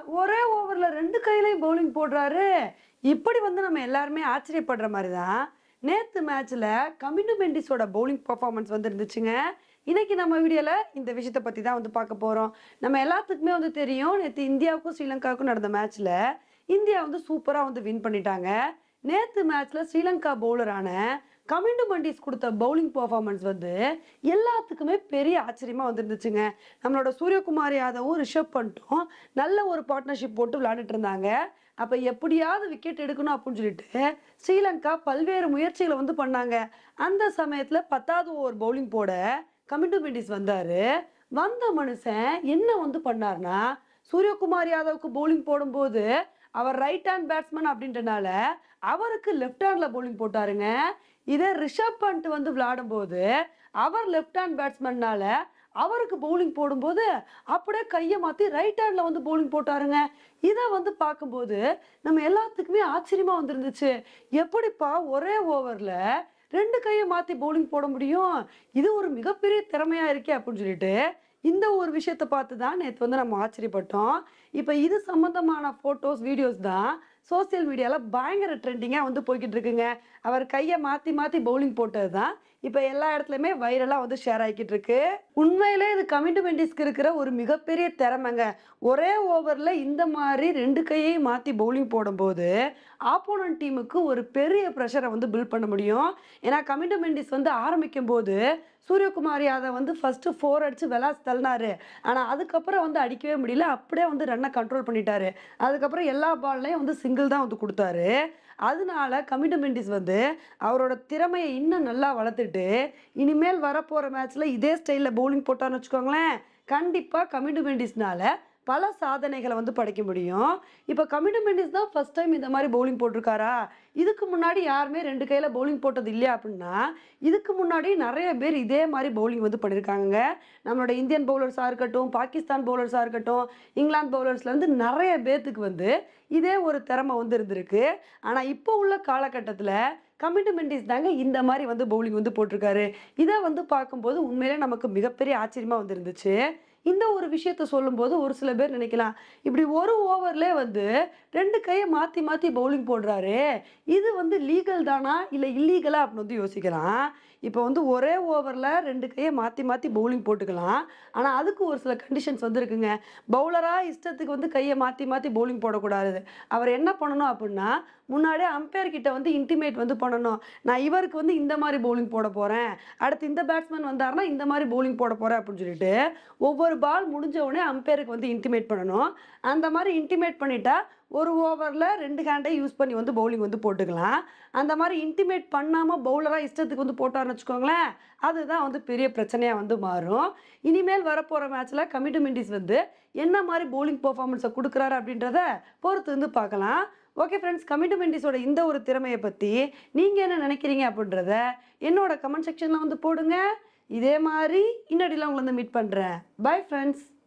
ஒரே ஓவர்ல 2 கையிலயும் பவுலிங் போடுறாரு. இப்படி வந்து நம்ம எல்லாருமே ஆச்சரியப்படுற மாதிரி தான் நேத்து மேட்ச்ல கமிண்டு மெண்டிஸோட பவுலிங் பெர்ஃபார்மன்ஸ் வந்து இருந்துச்சுங்க. இன்னைக்கு நம்ம வீடியோல இந்த விஷயத்தை பத்தி தான் வந்து பார்க்க போறோம். நம்ம எல்லாத்துக்குமே வந்து தெரியும், நேத்து இந்தியாவுக்கும் ஸ்ரீலங்காவுக்கும் நடந்த மேட்ச்ல இந்தியா வந்து சூப்பரா வந்து வின் பண்ணிட்டாங்க. நேத்து மேட்ச்ல ஸ்ரீலங்கா பவுலரான கமிண்டு மண்டிஸ் கொடுத்த பவுலிங் பெர்ஃபார்மன்ஸ் வந்து எல்லாத்துக்குமே பெரிய ஆச்சரியமா வந்துருந்துச்சுங்க. நம்மளோட சூரியகுமார் யாதவும் ரிஷப் பண்ட்டும் நல்ல ஒரு பார்ட்னர்ஷிப் போட்டு விளையாண்டுட்டு இருந்தாங்க. அப்ப எப்படியாவது விக்கெட் எடுக்கணும் அப்படின்னு சொல்லிட்டு ஸ்ரீலங்கா பல்வேறு முயற்சிகளை வந்து பண்ணாங்க. அந்த சமயத்துல 10வது ஓவர் பவுலிங் போட கமிண்டு மெண்டிஸ் வந்தாரு. வந்த மனுஷன் என்ன வந்து பண்ணார்னா, சூரியகுமார் யாதவுக்கு பவுலிங் போடும்போது அவர் ரைட் ஹேண்ட் பேட்ஸ்மேன் அப்படின்றனால அவருக்கு லெஃப்ட் ஹேண்ட்ல பவுலிங் போட்டாருங்க. இதே ரிஷப் பண்ட் வந்து விளையாடும் போது அவர் லெஃப்ட் ஹேண்ட் பேட்ஸ்மேன்னால அவருக்கு பவுலிங் போடும்போது அப்படியே கையை மாத்தி ரைட் ஹேண்ட்ல வந்து பவுலிங் போட்டாருங்க. இதை வந்து பார்க்கும்போது நம்ம எல்லாத்துக்குமே ஆச்சரியமா வந்துருந்துச்சு. எப்படிப்பா ஒரே ஓவர்ல 2 கையை மாத்தி பவுலிங் போட முடியும், இது ஒரு மிகப்பெரிய திறமையா இருக்கே அப்படின்னு சொல்லிட்டு இந்த ஒரு விஷயத்தை பார்த்து தான் நேற்று வந்து நம்ம ஆச்சரியப்பட்டோம். இப்போ இது சம்பந்தமான போட்டோஸ் வீடியோஸ் தான் சோசியல் மீடியால பயங்கர ட்ரெண்டிங்காக வந்து போய்கிட்டு இருக்குங்க. அவர் கையை மாற்றி மாற்றி பவுலிங் போட்டது தான் இப்போ எல்லா இடத்துலையுமே வைரலாக வந்து ஷேர் ஆகிக்கிட்டு இருக்கு. உண்மையிலே இது கமிண்டு மெண்டிஸ்க்கு இருக்கிற ஒரு மிகப்பெரிய திறமைங்க. ஒரே ஓவரில் இந்த மாதிரி 2 கையையும் மாற்றி பவுலிங் போடும்போது ஆப்போனன்ட் டீமுக்கு ஒரு பெரிய ப்ரெஷரை வந்து பில்ட் பண்ண முடியும். ஏன்னா கமிண்டு மெண்டிஸ் வந்து ஆரம்பிக்கும் போது சூரியகுமார் யாதவ் வந்து ஃபர்ஸ்ட் 4 அடிச்சு விளாஸ் தள்ளினாரு. ஆனால் அதுக்கப்புறம் வந்து அடிக்கவே முடியல, அப்படியே வந்து ரன்னை கண்ட்ரோல் பண்ணிட்டாரு. அதுக்கப்புறம் எல்லா பால்லையும் வந்து சிங்கிள் தான் வந்து கொடுத்தாரு. அதனால கமிண்டு மெண்டிஸ் வந்து அவரோட திறமையை இன்னும் நல்லா வளர்த்துட்டு இனிமேல் வரப்போகிற மேட்ச்சில் இதே ஸ்டைலில் பவுலிங் போட்டான்னு வச்சுக்கோங்களேன், கண்டிப்பாக கமிண்டு மெண்டிஸ்னால பல சாதனைகளை வந்து படைக்க முடியும். இப்போ கமிண்டு மெண்டிஸ் தான் ஃபர்ஸ்ட் டைம் இந்த மாதிரி பவுலிங் போட்டிருக்காரா? இதுக்கு முன்னாடி யாருமே 2 கையில் பவுலிங் போட்டது இல்லையா அப்படின்னா, இதுக்கு முன்னாடி நிறைய பேர் இதே மாதிரி பவுலிங் வந்து பண்ணியிருக்காங்க. நம்மளோட இந்தியன் பவுலர்ஸாக இருக்கட்டும், பாகிஸ்தான் பவுலர்ஸாக இருக்கட்டும், இங்கிலாந்து பவுலர்ஸ்லேருந்து நிறைய பேர்த்துக்கு வந்து இதே ஒரு திறமை வந்து இருந்திருக்கு. ஆனால் இப்போ உள்ள காலகட்டத்தில் கமிண்டு மெண்டிஸ் தாங்க இந்த மாதிரி வந்து பவுலிங் வந்து போட்டிருக்காரு. இதை வந்து பார்க்கும்போது உண்மையிலே நமக்கு மிகப்பெரிய ஆச்சரியமாக வந்து இருந்துச்சு. இந்த ஒரு விஷயத்த சொல்லும்போது ஒரு சில பேர் நினைக்கலாம், இப்படி ஒரு ஓவர்லேயே வந்து 2 கையை மாற்றி மாற்றி பவுலிங் போடுறாரு, இது வந்து லீகல் தானா இல்லை இல்லீகலா அப்படின்னு வந்து யோசிக்கலாம். இப்போ வந்து ஒரே ஓவரில் 2 கையை மாற்றி மாற்றி பவுலிங் போட்டுக்கலாம். ஆனால் அதுக்கு ஒரு சில கண்டிஷன்ஸ் வந்து இருக்குங்க. பவுலராக இஷ்டத்துக்கு வந்து கையை மாற்றி மாற்றி பவுலிங் போடக்கூடாது. அவர் என்ன பண்ணணும் அப்படின்னா, முன்னாடியே அம்பையர் கிட்ட வந்து இன்டிமேட் வந்து பண்ணணும். நான் இவருக்கு வந்து இந்த மாதிரி பவுலிங் போட போகிறேன், அடுத்து இந்த பேட்ஸ்மேன் வந்தாருன்னா இந்த மாதிரி பவுலிங் போட போகிறேன் அப்படின்னு சொல்லிட்டு ஒவ்வொரு பால் முடிஞ்ச உடனே அம்பையருக்கு வந்து இன்டிமேட் பண்ணணும். அந்த மாதிரி இன்டிமேட் பண்ணிட்டா ஒரு ஓவரில் 2 ஹேண்டை யூஸ் பண்ணி வந்து பவுலிங் வந்து போட்டுக்கலாம். அந்த மாதிரி இன்டிமேட் பண்ணாமல் பவுலராக இஷ்டத்துக்கு வந்து போட்டார்னு வச்சுக்கோங்களேன், அதுதான் வந்து பெரிய பிரச்சனையாக வந்து மாறும். இனிமேல் வரப்போகிற மேட்ச்சில் கமிண்டு மெண்டிஸ் வந்து என்ன மாதிரி பவுலிங் பெர்ஃபார்மன்ஸை கொடுக்குறாரு அப்படின்றத பொறுத்து வந்து பார்க்கலாம். ஓகே ஃப்ரெண்ட்ஸ், கமிண்டு மெண்டிஸோட இந்த ஒரு திறமையை பற்றி நீங்கள் என்ன நினைக்கிறீங்க அப்படின்றத என்னோட கமெண்ட் செக்ஷனில் வந்து போடுங்க. இதே மாதிரி இன்னடியில் உங்களை வந்து மீட் பண்ணுறேன். Bye friends.